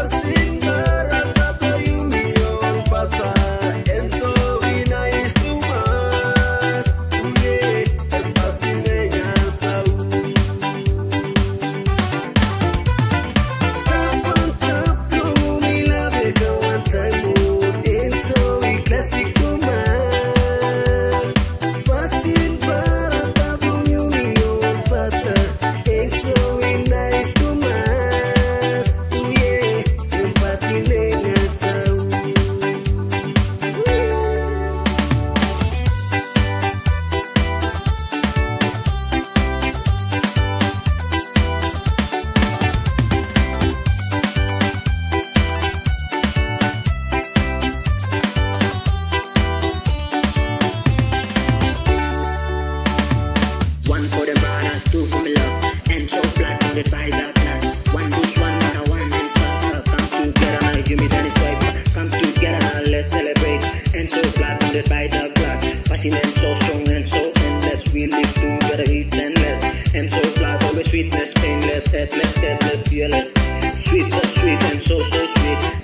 By the plan. One push, one on a one and start. Come together now, give me tennis swipe. Come together now, let's celebrate. And so flat, funded by the clock. Passing and so strong and so endless. We live together, it's endless. And so flat, always sweetness, painless, headless, fearless. Sweet, so sweet and so sweet.